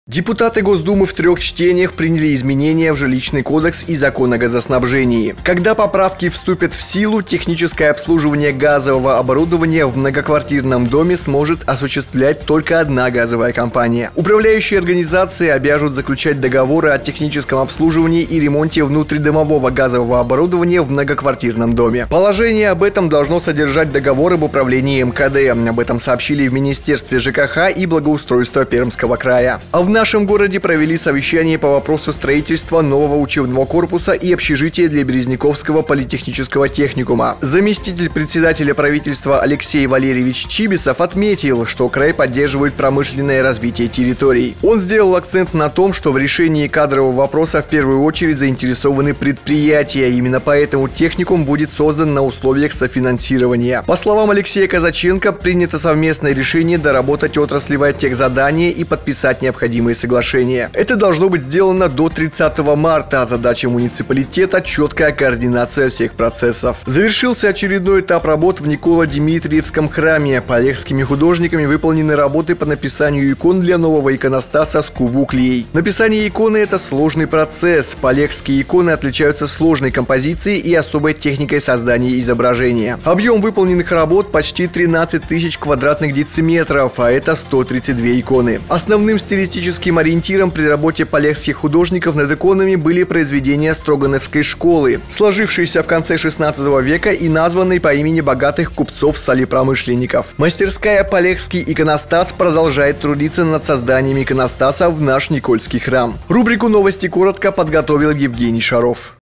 Депутаты Госдумы в 3 чтениях приняли изменения в Жилищный кодекс и Закон о газоснабжении. Когда поправки вступят в силу, техническое обслуживание газового оборудования в многоквартирном доме сможет осуществлять только одна газовая компания. Управляющие организации обяжут заключать договоры о техническом обслуживании и ремонте внутридомового газового оборудования в многоквартирном доме. Положение об этом должно содержать договор об управлении МКД. Об этом сообщили в Министерстве ЖКХ и благоустройства Пермского края. А в нашем городе провели совещание по вопросу строительства нового учебного корпуса и общежития для Березняковского политехнического техникума. Заместитель председателя правительства Алексей Валерьевич Чибисов отметил, что край поддерживает промышленное развитие территорий. Он сделал акцент на том, что в решении кадрового вопроса в первую очередь заинтересованы предприятия. Именно поэтому техникум будет создан на условиях софинансирования. По словам Алексея Казаченко, принято совместное решение доработать отраслевое техзадание и подписать необходимые соглашения. Это должно быть сделано до 30 марта. Задача муниципалитета – четкая координация всех процессов. Завершился очередной этап работ в Николо-Дмитриевском храме. Полегскими художниками выполнены работы по написанию икон для нового иконостаса с кувуклией. Написание иконы – это сложный процесс. Полегские иконы отличаются сложной композицией и особой техникой создания изображения. Объем выполненных работ почти 13 тысяч квадратных дециметров, а это 132 иконы. Основным стилистическим ориентиром при работе полегских художников над иконами были произведения Строгановской школы, сложившиеся в конце 16 века и названные по имени богатых купцов-солепромышленников. Мастерская «Полегский иконостас» продолжает трудиться над созданием иконостаса в наш Никольский храм. Рубрику «Новости коротко» подготовил Евгений Шаров.